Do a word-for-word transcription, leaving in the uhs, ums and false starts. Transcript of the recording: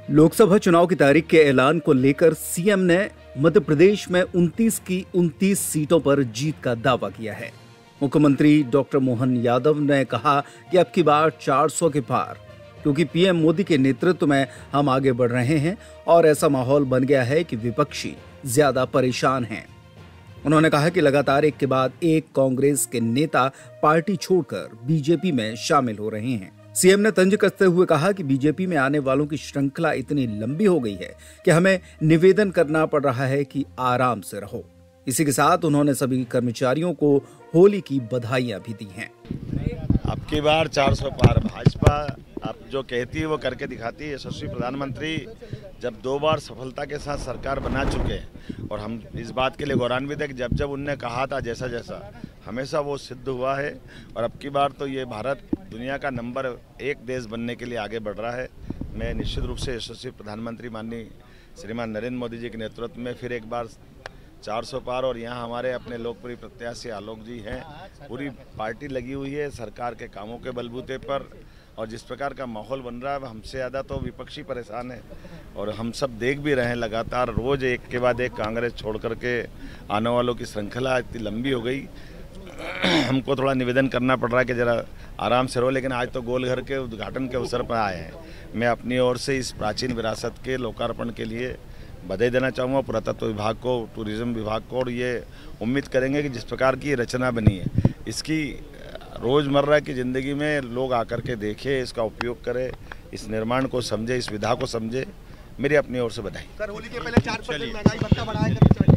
लोकसभा चुनाव की तारीख के ऐलान को लेकर सीएम ने मध्य प्रदेश में उनतीस की उनतीस सीटों पर जीत का दावा किया है। मुख्यमंत्री डॉक्टर मोहन यादव ने कहा कि अब की बार चार सौ के पार, क्योंकि पीएम मोदी के नेतृत्व में हम आगे बढ़ रहे हैं और ऐसा माहौल बन गया है कि विपक्षी ज्यादा परेशान हैं। उन्होंने कहा कि लगातार एक के बाद एक कांग्रेस के नेता पार्टी छोड़कर बीजेपी में शामिल हो रहे हैं। सीएम ने तंज कसते हुए कहा कि बीजेपी में आने वालों की श्रृंखला इतनी लंबी हो गई है कि हमें निवेदन करना पड़ रहा है कि आराम से रहो। इसी के साथ उन्होंने सभी कर्मचारियों को होली की बधाइयां भी दी हैं। अब की बार चार सौ पार भाजपा अब जो कहती है वो करके दिखाती है। यशस्वी प्रधानमंत्री जब दो बार सफलता के साथ सरकार बना चुके हैं और हम इस बात के लिए गौरवान्वित है कि जब जब उनने कहा था जैसा जैसा हमेशा वो सिद्ध हुआ है। और अब की बार तो ये भारत दुनिया का नंबर एक देश बनने के लिए आगे बढ़ रहा है। मैं निश्चित रूप से यशस्वी प्रधानमंत्री माननीय श्रीमान नरेंद्र मोदी जी के नेतृत्व में फिर एक बार चार सौ पार, और यहाँ हमारे अपने लोकप्रिय प्रत्याशी आलोक जी हैं, पूरी पार्टी लगी हुई है सरकार के कामों के बलबूते पर। और जिस प्रकार का माहौल बन रहा है हमसे ज़्यादा तो विपक्षी परेशान है और हम सब देख भी रहे हैं। लगातार रोज एक के बाद एक कांग्रेस छोड़ करके आने वालों की श्रृंखला इतनी लंबी हो गई। हमको थोड़ा निवेदन करना पड़ रहा है कि ज़रा आराम से रहो, लेकिन आज तो गोलघर के उद्घाटन के अवसर पर आए हैं। मैं अपनी ओर से इस प्राचीन विरासत के लोकार्पण के लिए बधाई देना चाहूँगा पुरातत्व विभाग को, टूरिज्म विभाग को, और ये उम्मीद करेंगे कि जिस प्रकार की रचना बनी है इसकी रोज़मर्रा की ज़िंदगी में लोग आकर के देखें, इसका उपयोग करें, इस निर्माण को समझे, इस विधा को समझे। मेरी अपनी ओर से बधाई। सर, होली के पहले चार परसेंट महंगाई भत्ता बढ़ाया